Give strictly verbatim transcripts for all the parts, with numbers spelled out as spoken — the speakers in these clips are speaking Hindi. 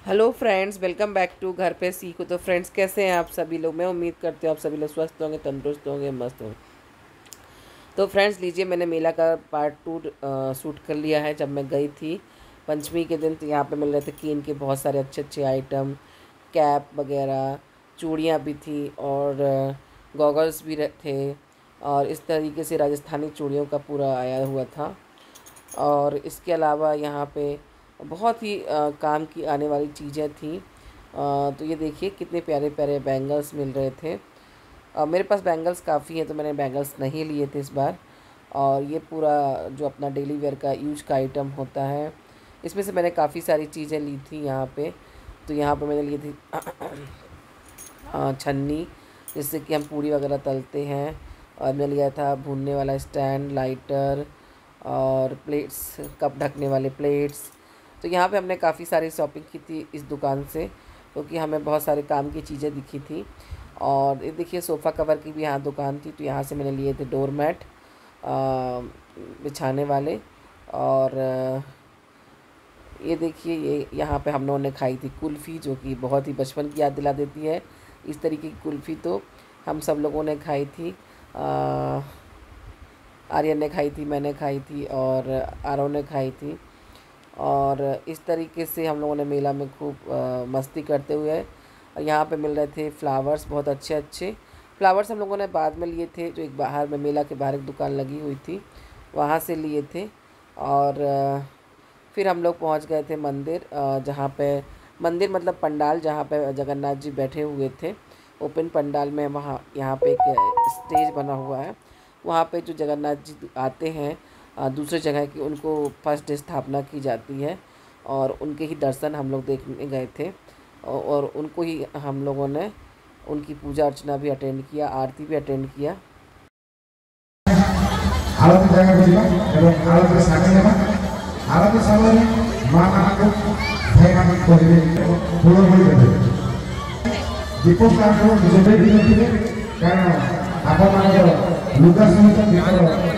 Hello friends, welcome back to Ghar Pe सीखो। तो फ्रेंड्स, कैसे हैं आप सभी लोग? मैं उम्मीद करती हूँ आप सभी लोग स्वस्थ होंगे, तंदुरुस्त होंगे, मस्त होंगे। तो फ्रेंड्स, लीजिए, मैंने मेला का पार्ट टू शूट कर लिया है। जब मैं गई थी पंचमी के दिन, तो यहाँ पे मिल रहे थे कीन के बहुत सारे अच्छे अच्छे आइटम, कैप वगैरह, चूड़ियाँ भी थी और गॉगल्स भी रह- थे। और इस तरीके से राजस्थानी चूड़ियों का पूरा आया हुआ था। और इसके अलावा यहाँ पे बहुत ही अ, काम की आने वाली चीज़ें थी। अ, तो ये देखिए कितने प्यारे प्यारे बैंगल्स मिल रहे थे। अ, मेरे पास बैंगल्स काफ़ी हैं, तो मैंने बैंगल्स नहीं लिए थे इस बार। और ये पूरा जो अपना डेली वेयर का यूज का आइटम होता है, इसमें से मैंने काफ़ी सारी चीज़ें ली थी यहाँ पे। तो यहाँ पे मैंने ली थी अ, छन्नी, जिससे कि हम पूड़ी वगैरह तलते हैं। और मैं लिया था भूनने वाला स्टैंड, लाइटर और प्लेट्स, कप ढकने वाले प्लेट्स। तो यहाँ पे हमने काफ़ी सारी शॉपिंग की थी इस दुकान से, क्योंकि तो हमें बहुत सारे काम की चीज़ें दिखी थी। और ये देखिए, सोफ़ा कवर की भी यहाँ दुकान थी, तो यहाँ से मैंने लिए थे डोर मैट बिछाने वाले। और अ, ये देखिए, ये यहाँ पे हम लोगों ने खाई थी कुल्फ़ी, जो कि बहुत ही बचपन की याद दिला देती है। इस तरीके की कुल्फ़ी तो हम सब लोगों ने खाई थी। अ, आर्यन ने खाई थी, मैंने खाई थी और आरव ने खाई थी। और इस तरीके से हम लोगों ने मेला में खूब अ, मस्ती करते हुए। और यहाँ पे मिल रहे थे फ्लावर्स, बहुत अच्छे अच्छे फ्लावर्स हम लोगों ने बाद में लिए थे, जो एक बाहर में मेला के बाहर एक दुकान लगी हुई थी, वहाँ से लिए थे। और अ, फिर हम लोग पहुँच गए थे मंदिर, अ, जहाँ पे मंदिर मतलब पंडाल, जहाँ पे जगन्नाथ जी बैठे हुए थे। ओपन पंडाल में वहाँ यहाँ पे एक स्टेज बना हुआ है। वहाँ पे जो जगन्नाथ जी आते हैं अ, दूसरे जगह की, उनको फर्स्ट स्थापना की जाती है। और उनके ही दर्शन हम लोग देखने गए थे। औ- और उनको ही हम लोगों ने उनकी पूजा अर्चना भी अटेंड किया, आरती भी अटेंड किया। आरती जाएगा बुझिबा एवं आरती सामने नेबा आरती समय माँ मानक भाई मानक कहबे फूल बलि देबे दीपक कांड जेबे भी नथिबे कारण आपण मानक लुगा सहित दीपक।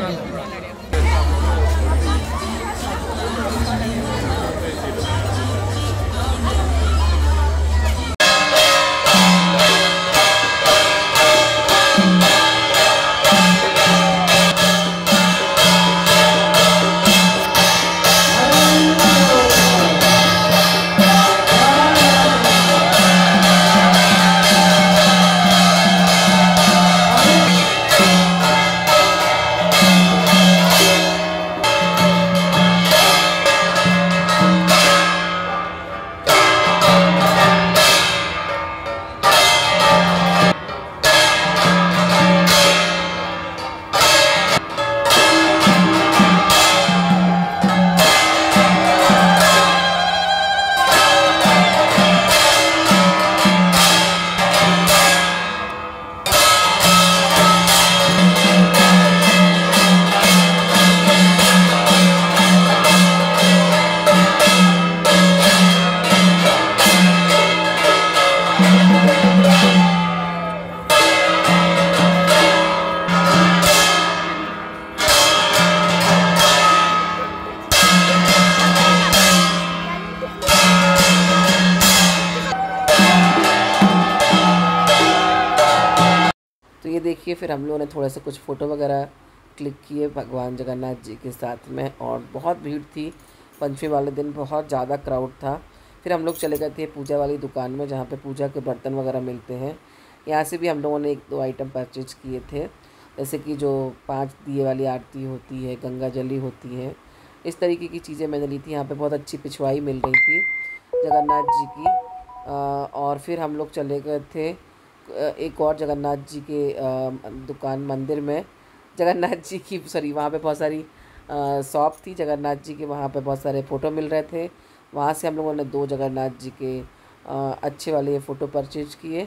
तो ये देखिए, फिर हम लोगों ने थोड़ा सा कुछ फ़ोटो वगैरह क्लिक किए भगवान जगन्नाथ जी के साथ में। और बहुत भीड़ थी पंचमी वाले दिन, बहुत ज़्यादा क्राउड था। फिर हम लोग चले गए थे पूजा वाली दुकान में, जहाँ पे पूजा के बर्तन वगैरह मिलते हैं। यहाँ से भी हम लोगों ने एक दो आइटम परचेज किए थे, जैसे कि जो पाँच दिए वाली आरती होती है, गंगा जली होती है, इस तरीके की चीज़ें मैंने ली थी। यहाँ पे बहुत अच्छी पिछवाई मिल रही थी जगन्नाथ जी की। अ, और फिर हम लोग चले गए थे अ, एक और जगन्नाथ जी के अ, दुकान, मंदिर में जगन्नाथ जी की, सॉरी, वहाँ पे बहुत सारी शॉप थी जगन्नाथ जी के, वहाँ पे बहुत सारे फ़ोटो मिल रहे थे। वहाँ से हम लोगों ने दो जगन्नाथ जी के अ, अच्छे वाले फ़ोटो परचेज किए।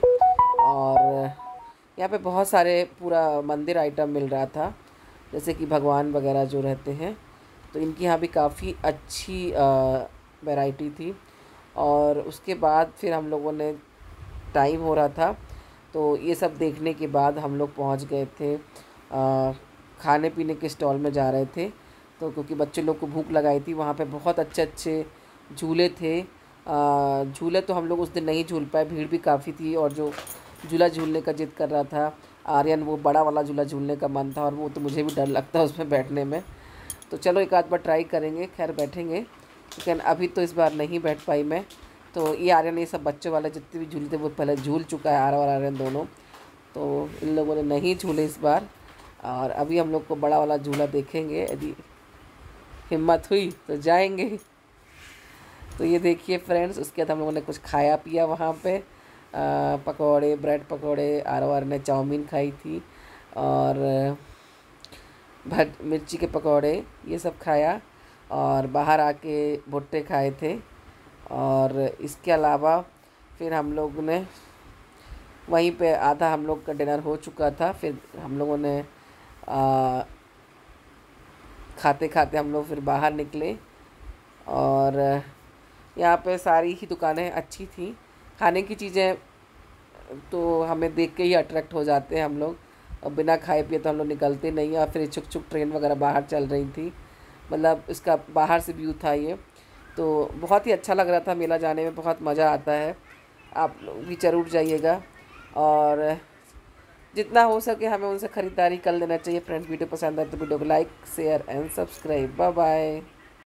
और यहाँ पे बहुत सारे पूरा मंदिर आइटम मिल रहा था, जैसे कि भगवान वगैरह जो रहते हैं, तो इनकी यहाँ भी काफ़ी अच्छी वैरायटी थी। और उसके बाद फिर हम लोगों ने, टाइम हो रहा था, तो ये सब देखने के बाद हम लोग पहुंच गए थे आ, खाने पीने के स्टॉल में जा रहे थे। तो क्योंकि बच्चे लोग को भूख लगाई थी, वहाँ पे बहुत अच्छे अच्छे झूले थे झूले तो हम लोग उस दिन नहीं झूल पाए, भीड़ भी काफ़ी थी। और जो झूला झूलने का जिद कर रहा था आर्यन, वो बड़ा वाला झूला झूलने का मन था, और वो तो मुझे भी डर लगता है उसमें बैठने में। तो चलो एक आध बार ट्राई करेंगे, खैर बैठेंगे, लेकिन अभी तो इस बार नहीं बैठ पाई मैं। तो ये आर्यन, ये सब बच्चों वाले जितने भी झूले थे वो पहले झूल चुका है, आर और आर्यन दोनों। तो इन लोगों ने नहीं झूले इस बार, और अभी हम लोग को बड़ा वाला झूला देखेंगे, यदि हिम्मत हुई तो जाएंगे। तो ये देखिए फ्रेंड्स, उसके बाद हम लोगों ने कुछ खाया पिया वहाँ पे, आ, पकौड़े, ब्रेड पकौड़े, आर आर ने चाउमीन खाई थी, और भट मिर्ची के पकौड़े, ये सब खाया। और बाहर आके भुट्टे खाए थे। और इसके अलावा फिर हम लोग ने वहीं पे, आधा हम लोग का डिनर हो चुका था, फिर हम लोगों ने आ, खाते खाते हम लोग फिर बाहर निकले। और यहाँ पे सारी ही दुकानें अच्छी थी, खाने की चीज़ें तो हमें देख के ही अट्रैक्ट हो जाते हैं हम लोग, और बिना खाए पिए तो हम लोग निकलते नहीं हैं। और फिर छुक छुक ट्रेन वगैरह बाहर चल रही थी, मतलब इसका बाहर से व्यू था ये। तो बहुत ही अच्छा लग रहा था, मेला जाने में बहुत मज़ा आता है, आप लोग भी ज़रूर जाइएगा। और जितना हो सके हमें उनसे ख़रीदारी कर लेना चाहिए फ्रेंड्स। वीडियो पसंद आए तो वीडियो को like share and subscribe. Bye bye.